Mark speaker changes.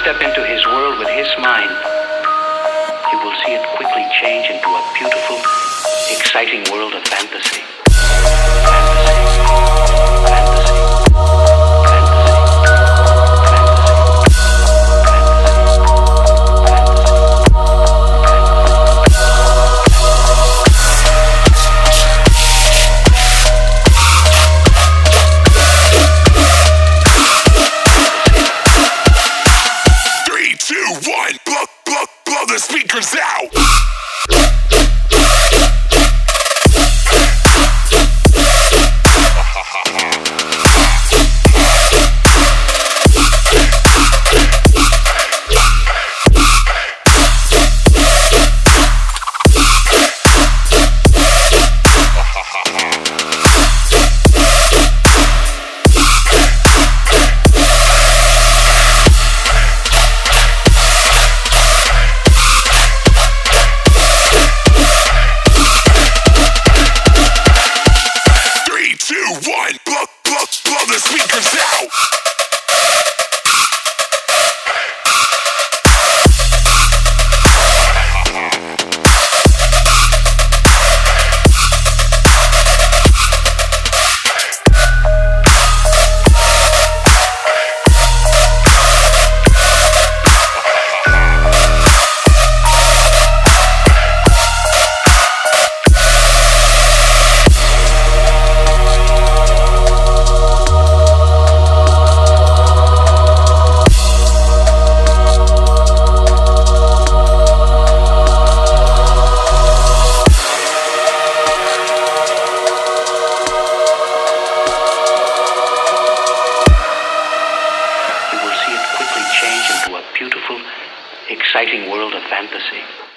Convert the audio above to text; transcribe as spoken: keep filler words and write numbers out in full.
Speaker 1: step into his world with his mind, you will see it quickly change into a beautiful, exciting world of fantasy. Fantasy. Fantasy.
Speaker 2: Speakers out!
Speaker 1: Exciting world of fantasy.